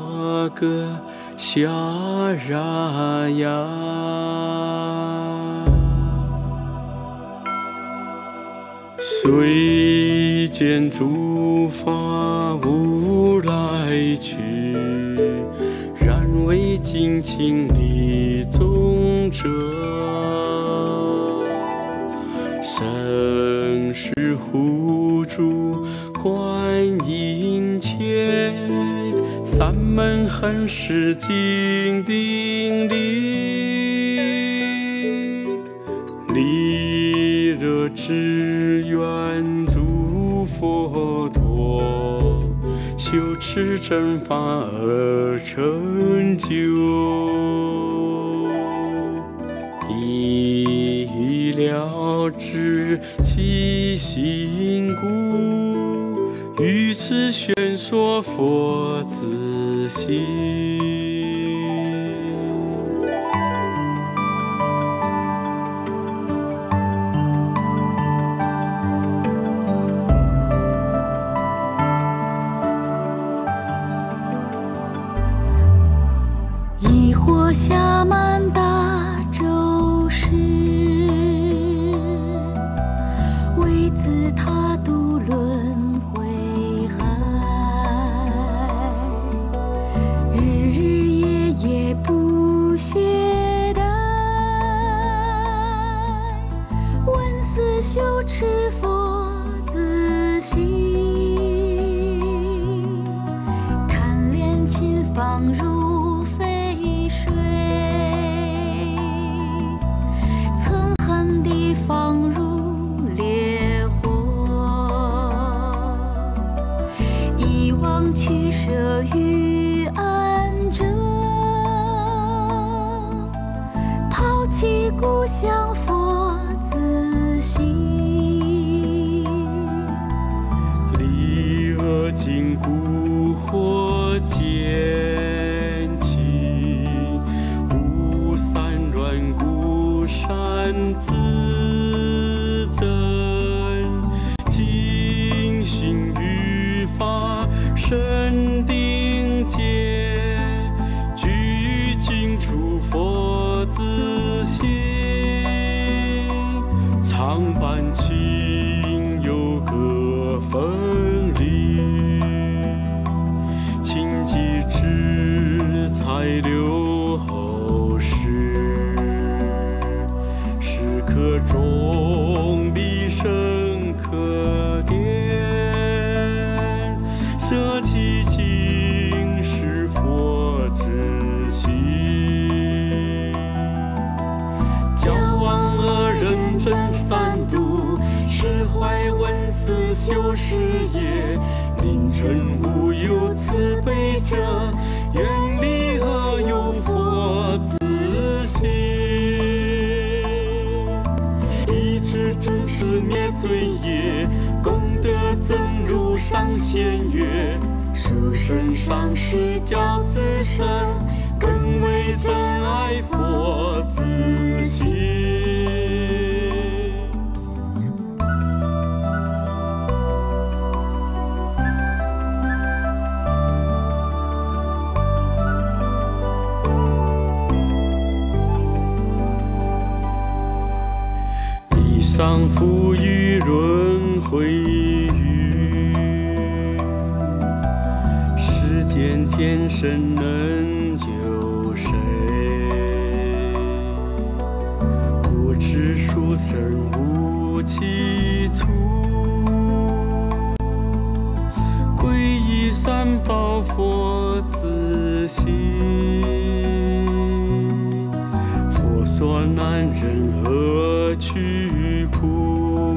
个夏然呀。虽见诸法无来去，然为尽情理宗者。生是护主观音前，三门恒是金顶礼，离热只愿诸佛陀，修持正法而成就。已了知其心故，于此宣说佛自性。 疑惑下满大周世，为自他度轮回海，日日夜夜不懈怠，闻思修持佛自性，贪恋侵放如取舍于安者，抛弃故乡佛自性， 离恶尽蛊惑渐起，无散乱故善自增，精行于法深定界，具尽处佛自性，常伴情有各分离，情机之才留后世，时刻钟离深刻点，舍弃尽是佛之心，教往恶人真反度，释怀闻思修事业，令真无有慈悲者，远离恶有佛自性，以至正是灭罪业，功德增如上仙乐，殊胜上师教自身，更为真爱佛自性。地上赋予轮回语，世间天生能救谁？不知殊生无起处，皈依三宝佛自性，佛所难忍恶去苦，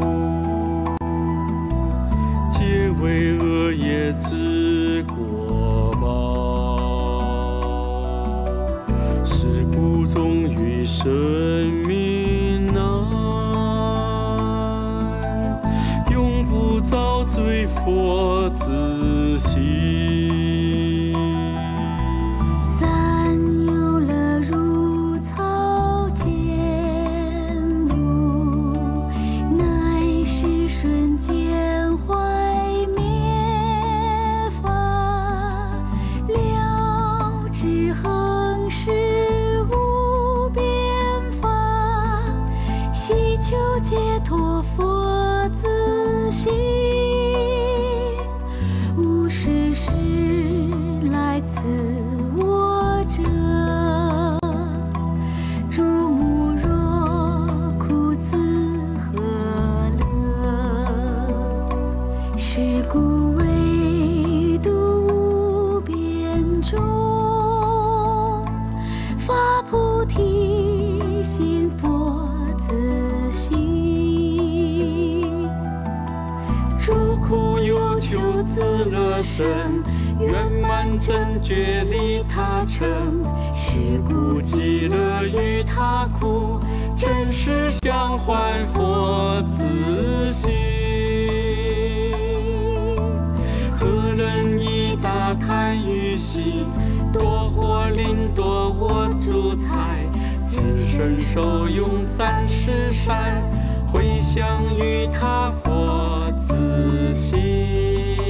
皆为恶业之果报，是故终于生命难，永不遭罪佛自性。 瞬间坏灭法了。 得胜，圆满正觉利他成，是故极乐与他苦，真实相还佛自性。何人以大贪欲心，夺或领夺我诸财，此生受用30善，回向于他佛自性。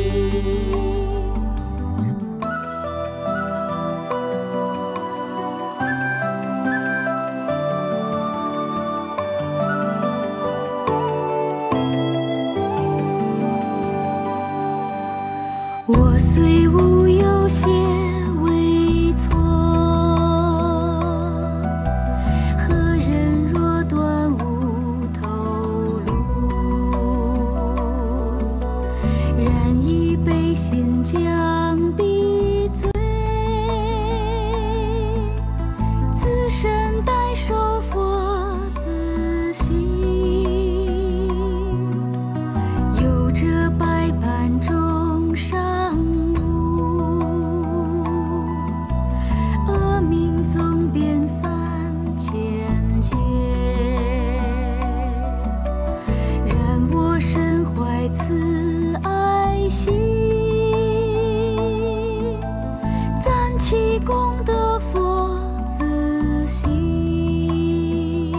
我虽无有些微错，何人若断无头路？然以悲心将彼罪，自身代受佛自性，有这百般众生。慈爱心，赞其功德佛自性。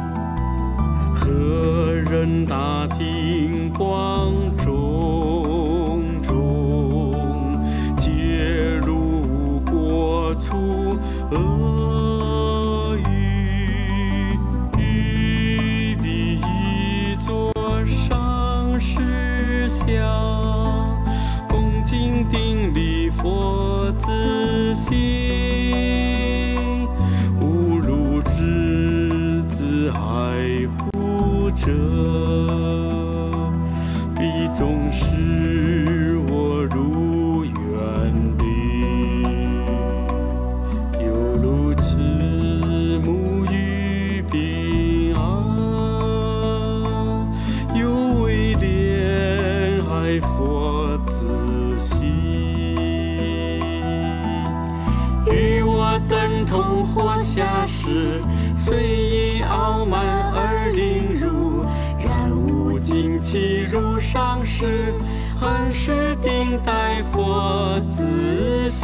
何人大庭广众中，揭露过粗恶语，欲彼以作上实相，恭敬顶礼佛自性，侮辱之子爱护者，必总使我如远地，犹如慈母于彼岸，犹为怜爱佛自性，与我等同或下士，虽以傲慢而凌辱，然无尽其如上士，恒时定待佛自性。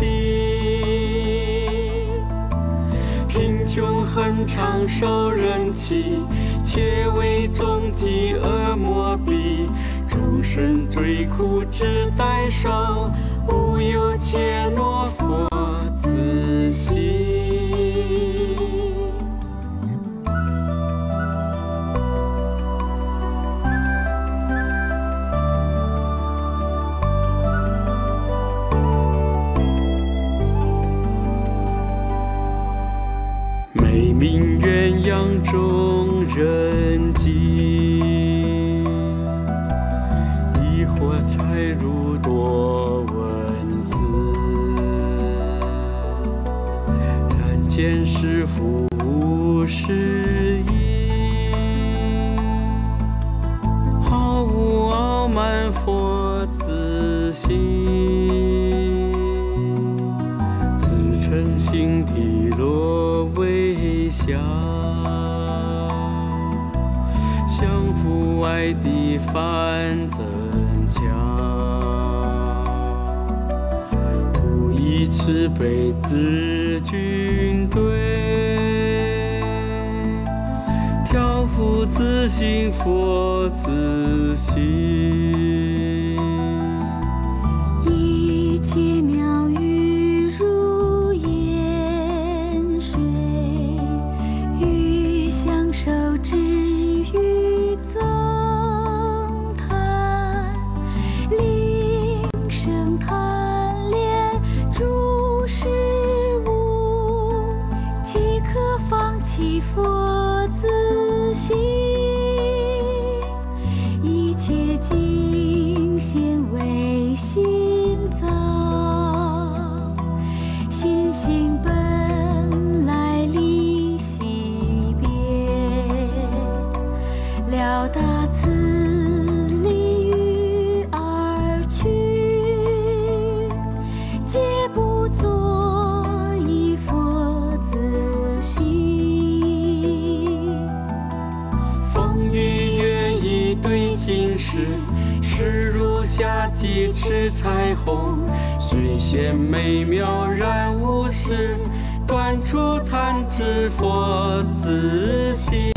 贫穷恒常受人欺，且为终极恶魔逼，众生最苦只待受，无有切诺佛自性。美名鸳鸯众人尽，疑惑才如多文字，然见是复无是因，毫无傲慢佛自性，自称心地落微笑，相父外地反增强，不以慈悲自军队，挑夫自性佛自性。 一切妙语如盐水，欲享受之欲增贪，令生贪恋诸事物，即可放弃佛自性。一切尽现为心造，心性本来离析别，了达此理于而去， 时，时如夏季之彩虹，虽显美妙然无实，端出弹指佛自心。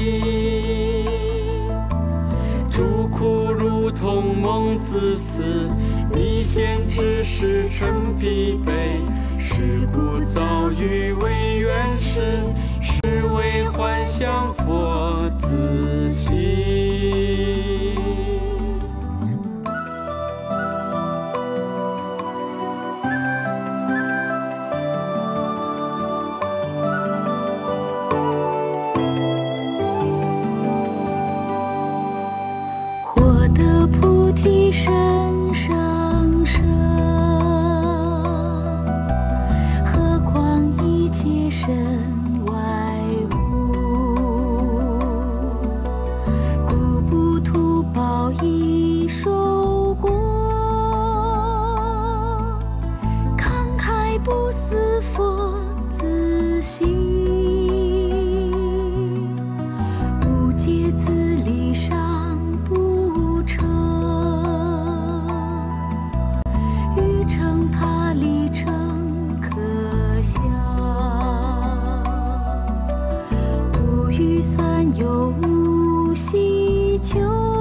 诸苦如同梦自思，迷现之时成疲惫。是故遭遇为缘时，是为幻想佛自心。 获得菩提身上身，何况一切身外物？故不图报已受过，慷慨不思佛自心。无界自力上不成，欲成他力成可想。故于三有无希求，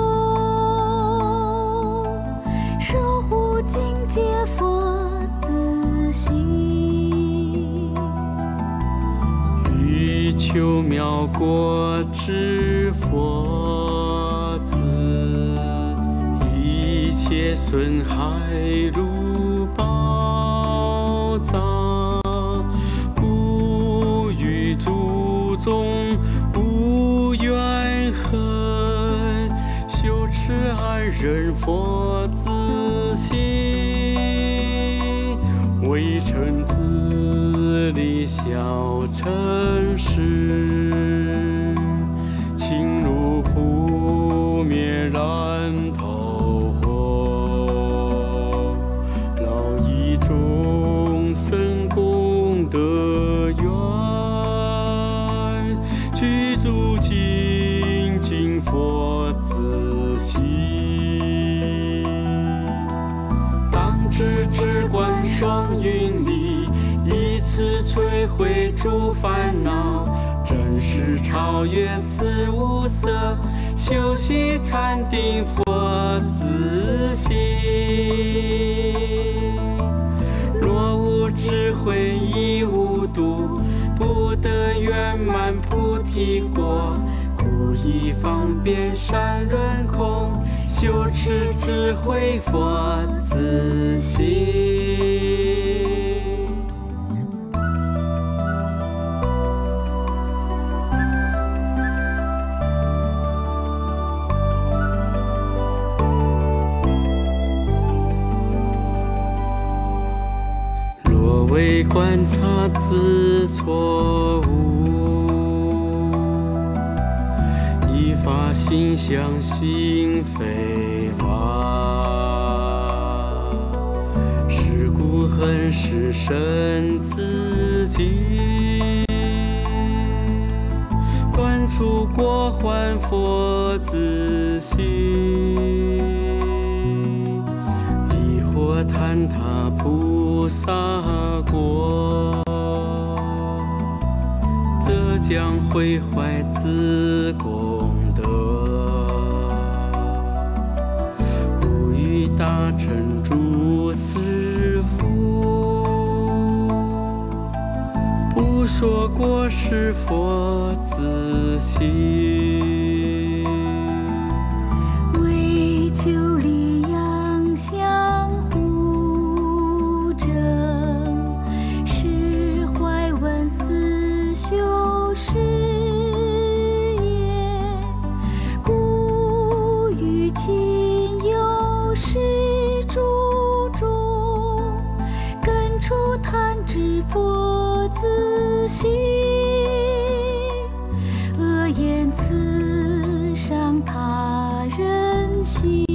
守护境界佛自心。 欲求妙果之佛子，一切损害如宝藏，故与诸众无怨恨，修持安忍佛自心，为成自力小乘时，情如扑灭燃透火，劳以众生功德愿，具足精进佛自心。当知只观双运力，以此摧毁诸烦恼，真实超越四无色，修习禅定佛自心。若无智慧亦无度，不得圆满菩提果，故以方便善润空，修持智慧佛自心。若为观察自错误，依法心相信非法，是故恒是身自己，断除过患佛自心，亦或坍塌菩萨果，则将毁坏自功德，故于大乘诸师父，不说过是佛自心， 为求利养相互争，是怀闻思修是也。故于亲友是诸众，根除贪执佛自心，恶言刺伤他人心，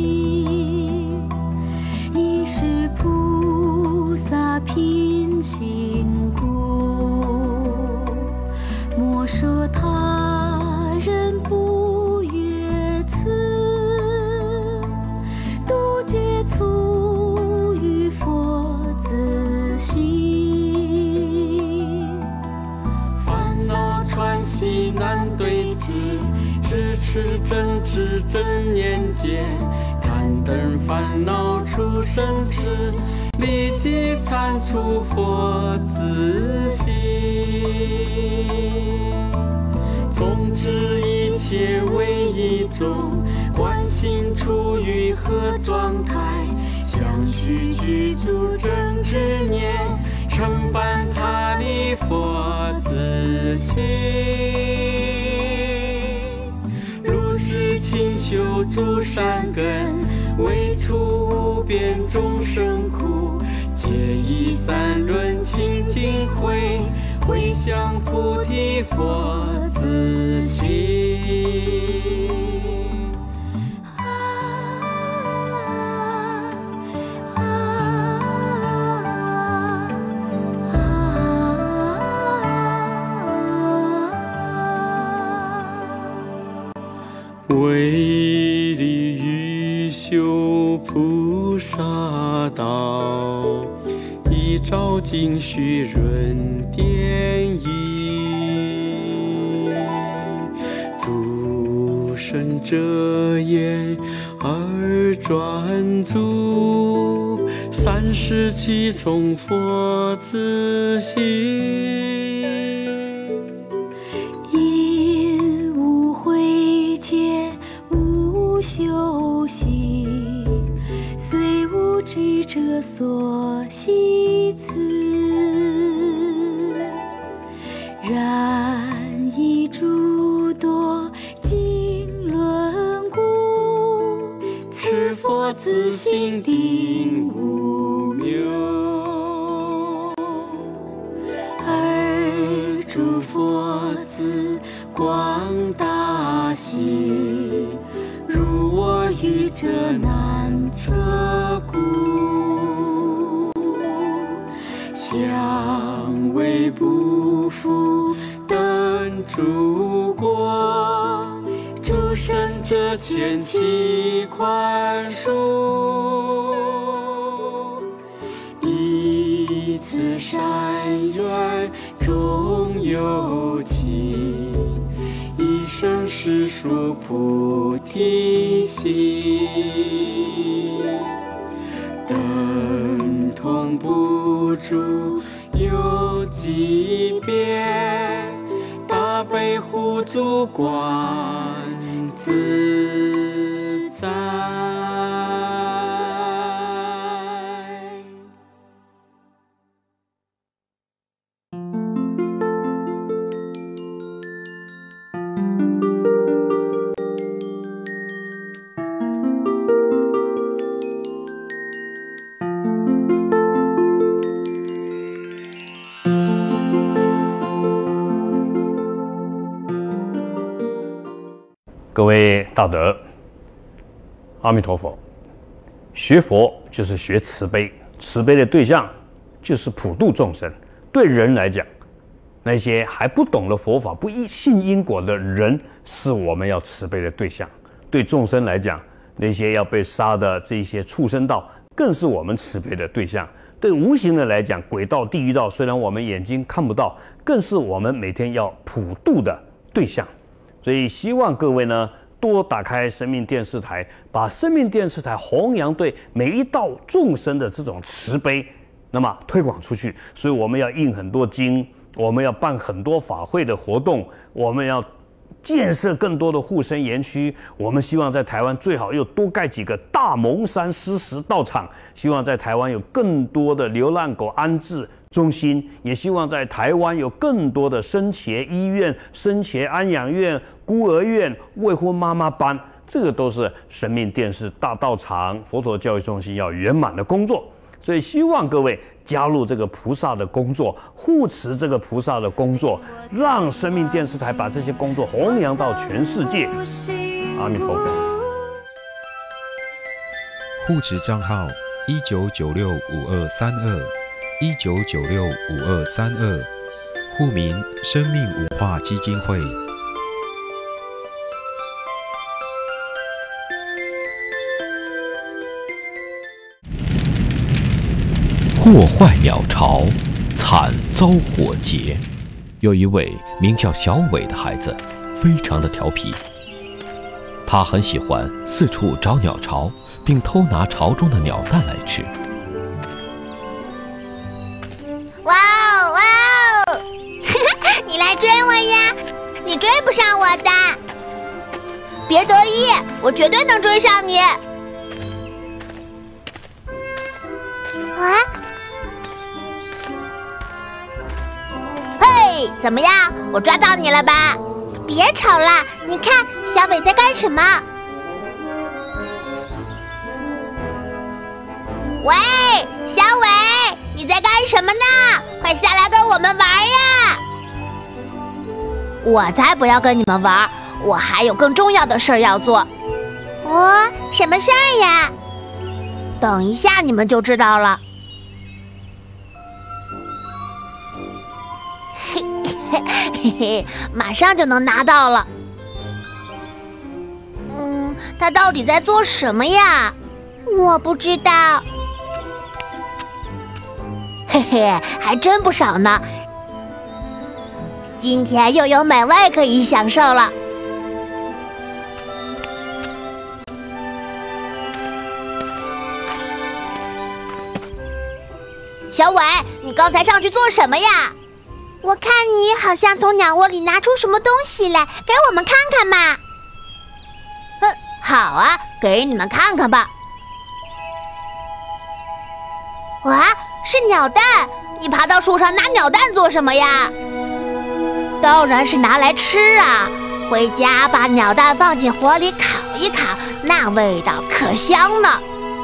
亦是菩萨品行故。莫说他人不悦此， 是正值正年间，贪灯烦恼出生时，立即铲除佛自心。总之一切为一种，观心处于何状态，相续具足正之念，承办他力佛自心。如是勤修诸善根，为除无边众生苦，皆以三轮清净慧，回向菩提佛自心。为利欲修菩萨道，依照经须润典义，诸圣者言而专注，37从佛自心。 智者所悉此，然以诸多经论故，此佛自心定无谬。而诸佛自广大喜，如我愚者难测故，相为不复等诸国，诸圣者前期宽恕，以此善缘终有期，一生实属菩提心。等同不住有机别，大悲护主观自在。 各位大德，阿弥陀佛。学佛就是学慈悲，慈悲的对象就是普度众生。对人来讲，那些还不懂得佛法、不信因果的人，是我们要慈悲的对象。对众生来讲，那些要被杀的这些畜生道，更是我们慈悲的对象。对无形的来讲，鬼道、地狱道，虽然我们眼睛看不到，更是我们每天要普度的对象。所以希望各位呢，多打开生命电视台，把生命电视台弘扬对每一道众生的这种慈悲，那么推广出去。所以我们要印很多经，我们要办很多法会的活动，我们要建设更多的护生园区。我们希望在台湾最好又多盖几个大蒙山施食道场，希望在台湾有更多的流浪狗安置中心，也希望在台湾有更多的生前医院、生前安养院、孤儿院、未婚妈妈班，这个都是生命电视大道场佛陀教育中心要圆满的工作。所以希望各位加入这个菩萨的工作，护持这个菩萨的工作，让生命电视台把这些工作弘扬到全世界。阿弥陀佛。 护持账号19965232，19965232，户名生命文化基金会。祸坏鸟巢，惨遭火劫。有一位名叫小伟的孩子，非常的调皮。 它很喜欢四处找鸟巢，并偷拿巢中的鸟蛋来吃。 哇哦哇哦！你来追我呀！你追不上我的。别得意，我绝对能追上你。啊！嘿，怎么样？我抓到你了吧？别吵了，你看小伟在干什么？喂，小伟，你在干什么呢？快下来跟我们玩呀！我才不要跟你们玩，我还有更重要的事儿要做。哦，什么事儿呀？等一下你们就知道了。嘿嘿，马上就能拿到了。他到底在做什么呀？我不知道。嘿嘿，还真不少呢。今天又有美味可以享受了。小伟，你刚才上去做什么呀？我看你好像从鸟窝里拿出什么东西来，给我们看看嘛。好啊，给你们看看吧。哇，是鸟蛋！你爬到树上拿鸟蛋做什么呀？当然是拿来吃啊！回家把鸟蛋放进火里烤一烤，那味道可香呢。啊，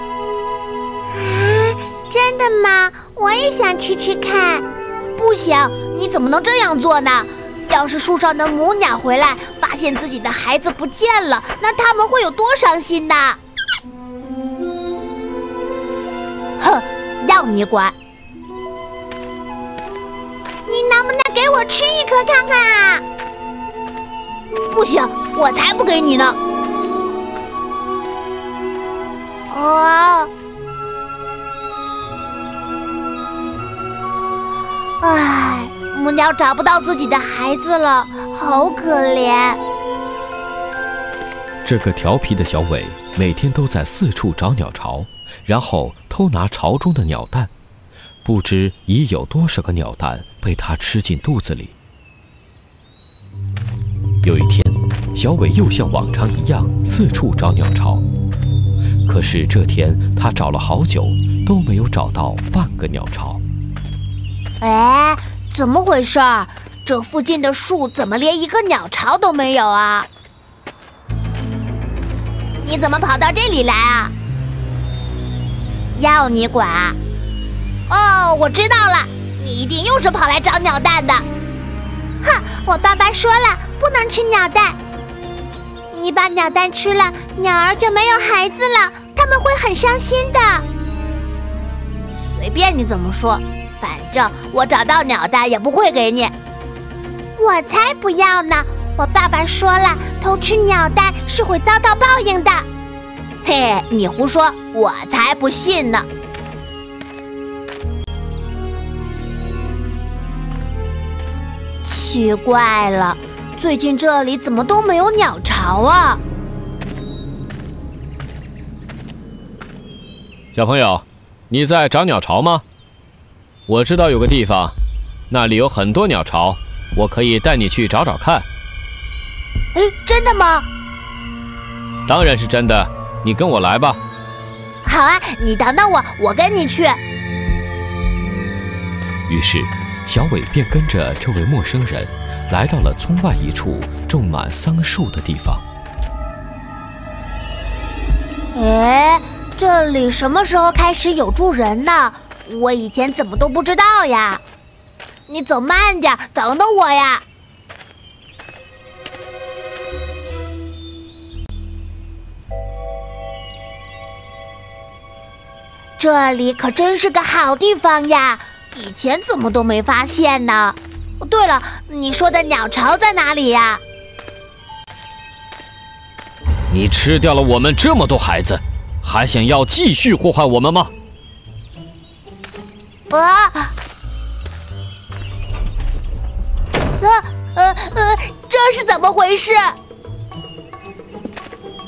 真的吗？我也想吃吃看。不行，你怎么能这样做呢？要是树上的母鸟回来，发现自己的孩子不见了，那他们会有多伤心呐！哼，让你管！你能不能给我吃一颗看看啊？不行，我才不给你呢！哦。唉，母鸟找不到自己的孩子了，好可怜。 这个调皮的小伟每天都在四处找鸟巢，然后偷拿巢中的鸟蛋，不知已有多少个鸟蛋被他吃进肚子里。有一天，小伟又像往常一样四处找鸟巢，可是这天他找了好久，都没有找到半个鸟巢。 哎，怎么回事？这附近的树怎么连一个鸟巢都没有啊？你怎么跑到这里来啊？要你管？哦，我知道了，你一定又是跑来找鸟蛋的。哼，我爸爸说了，不能吃鸟蛋。你把鸟蛋吃了，鸟儿就没有孩子了，他们会很伤心的。随便你怎么说。反正我找到鸟蛋也不会给你。我才不要呢！我爸爸说了，偷吃鸟蛋是会遭到报应的。嘿，你胡说，我才不信呢！奇怪了，最近这里怎么都没有鸟巢啊？ 小朋友，你在找鸟巢吗？我知道有个地方，那里有很多鸟巢，我可以带你去找找看。 哎，真的吗？ 当然是真的，你跟我来吧。 好啊，你等等我，我跟你去。 于是，小伟便跟着这位陌生人，来到了村外一处种满桑树的地方。 哎，这里什么时候开始有住人呢？我以前怎么都不知道呀！你走慢点，等等我呀！这里可真是个好地方呀，以前怎么都没发现呢？对了，你说的鸟巢在哪里呀？ 你吃掉了我们这么多孩子，还想要继续祸害我们吗？ 这是怎么回事？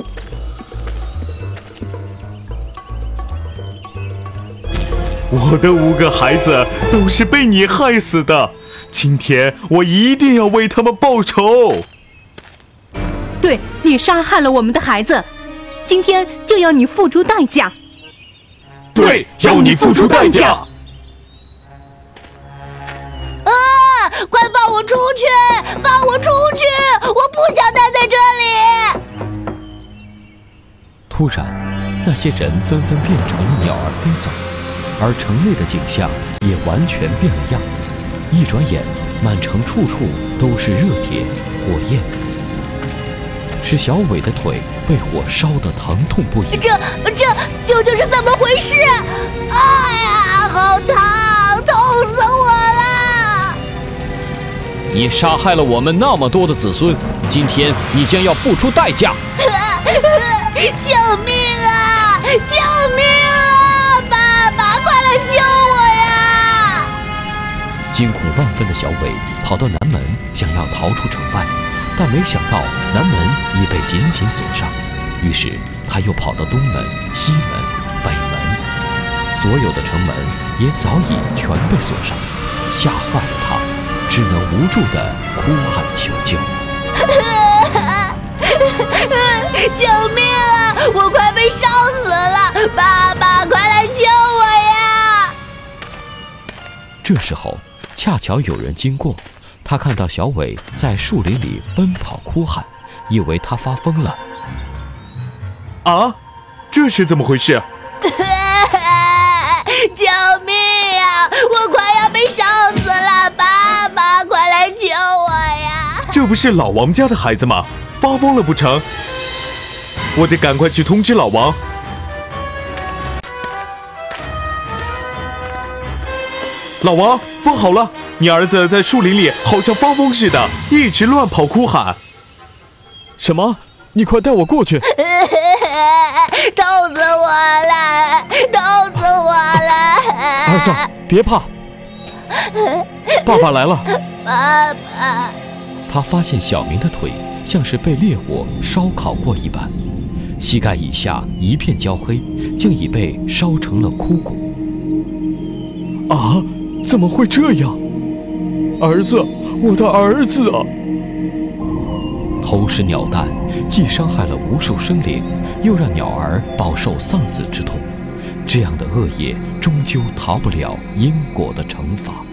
我的5个孩子都是被你害死的，今天我一定要为他们报仇。 对，你杀害了我们的孩子，今天就要你付出代价。 对，要你付出代价。 啊！快放我出去！放我出去！我不想待在这里。 突然，那些人纷纷变成了鸟儿飞走，而城内的景象也完全变了样。一转眼，满城处处都是热铁、火焰，使小伟的腿被火烧得疼痛不已。 这究竟是怎么回事？哎呀，好疼，痛死我了！ 你杀害了我们那么多的子孙，今天你将要付出代价！ 救命啊！救命啊！爸爸，快来救我呀！ 惊恐万分的小伟跑到南门，想要逃出城外，但没想到南门已被紧紧锁上。于是他又跑到东门、西门、北门，所有的城门也早已全被锁上，吓坏了他，只能无助地哭喊求救。 救命啊！我快被烧死了！爸爸，快来救我呀！ 这时候，恰巧有人经过，他看到小伟在树林里奔跑哭喊，以为他发疯了。 啊，这是怎么回事？ 救命啊！我快要被烧死了！爸爸，快来救我呀！ 这不是老王家的孩子吗？发疯了不成？我得赶快去通知老王。老王，风好了，你儿子在树林里好像发疯似的，一直乱跑哭喊。 什么？你快带我过去！ 痛死我了！痛死我了！ 儿子，别怕，爸爸来了。 爸爸， 他发现小明的腿像是被烈火烧烤过一般，膝盖以下一片焦黑，竟已被烧成了枯骨。 啊！怎么会这样？儿子，我的儿子啊！ 偷食鸟蛋，既伤害了无数生灵，又让鸟儿饱受丧子之痛。这样的恶业，终究逃不了因果的惩罚。